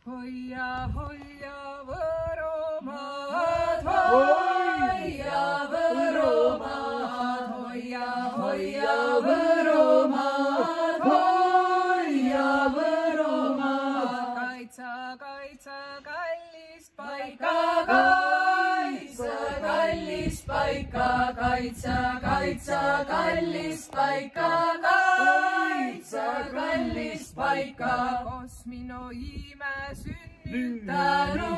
hoia, hoia Võrumaad, hoia Võrumaad, hoia, hoia Võrumaad, hoia Võrumaad. Kaitsa, kaitsa kallist paika, kaitsa kallist paika, kaitsa, kaitsa kallist paika, kaitsa kallist paika. Kos minu ime sünnitanu,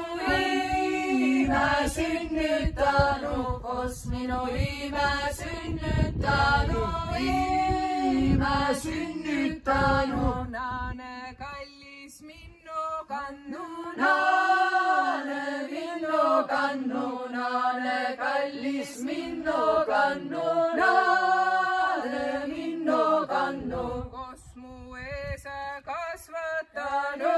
kos minu ime sünnitanu. Naane kallis minnu kannu, naane minnu kannu, naane kallis minnu kannu, naane minnu kannu. Kos mu eesa kasvatanu,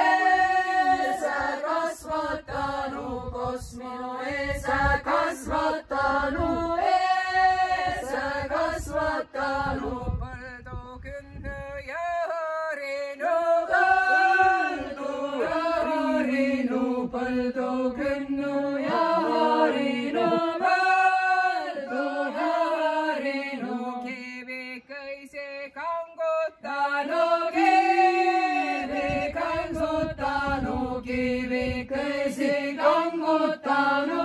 kos minu eesa kasvatanu, põldu künnu ja harinu, põldu künnu ja harinu, keeviköise kangutanu, keeviköise kangutanu,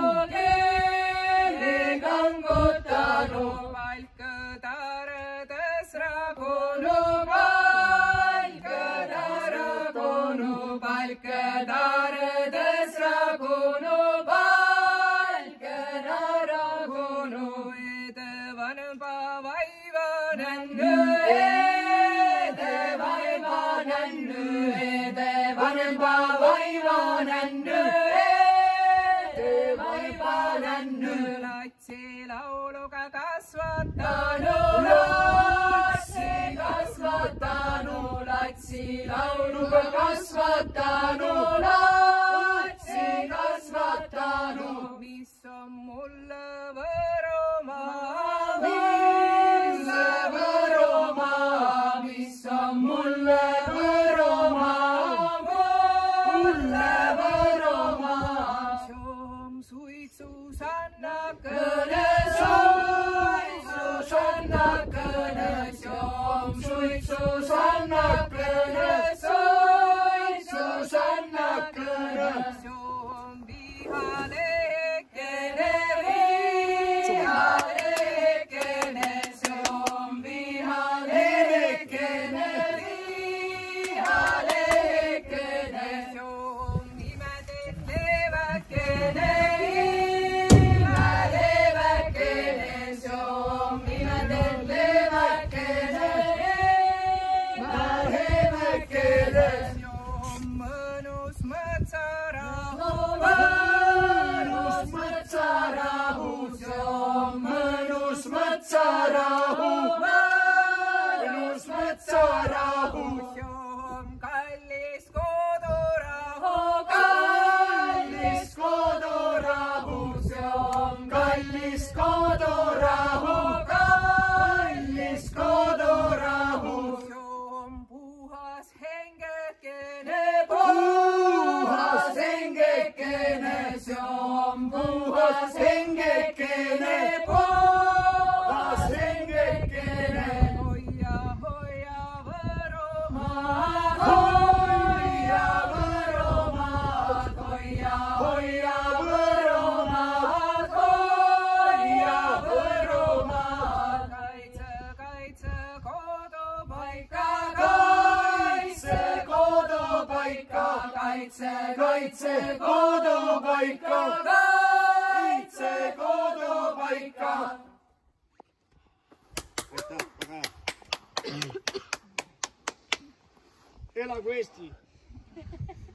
palkõdaredes ragunu, palkõdaredes ragunu, edevanba vaivanennu, edevanba vaivanennu, latsi lauluga kasvatanu, latsi lauluga kasvatanu, mis on mulle Võrumaa, mis on mulle Võrumaa, soom suitsusannakene, soom suitsusannakene, soom vihalekene, soom vihalekene, soom imedet leevakene, soom imedet leevakene, soom mõnus mõtsarahu, soom mõnus mõtsarahu, soom kallis kodurahu, soom kallis kodurahu, soom puhas hengekene, soom puhas hengekene, hoia, hoia Võrumaad, hoia Võrumaad, hoia, hoia Võrumaad, hoia Võrumaad. Kaitse, kaitse kodupaika, kaitse kodupaika, kaitse, kaitse kodupaika, kaitse kodupaika. Aitäh, väga hea. Elagu Eesti!